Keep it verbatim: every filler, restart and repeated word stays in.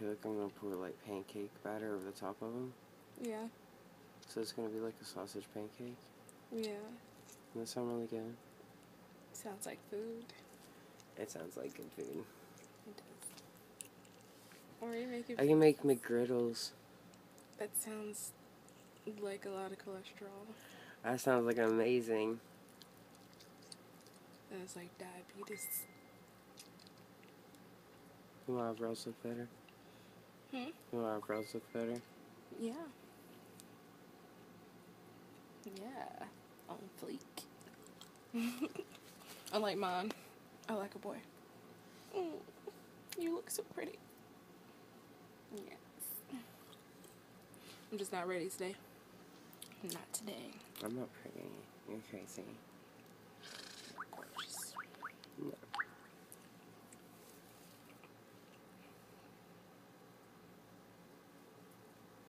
cook, I'm gonna pour like pancake batter over the top of them. Yeah. So it's gonna be like a sausage pancake. Yeah. Doesn't that sound really good? Sounds like food. It sounds like good food. It does. Or you make it. I can make McGriddles. That sounds like a lot of cholesterol. That sounds like amazing. And it's like diabetes. Do my eyebrows look better? Hmm? Do my eyebrows look better? Yeah. Yeah. On fleek. Unlike mine. I like a boy. Mm, you look so pretty. Yes. I'm just not ready today. Not today. I'm not pretty. You're crazy.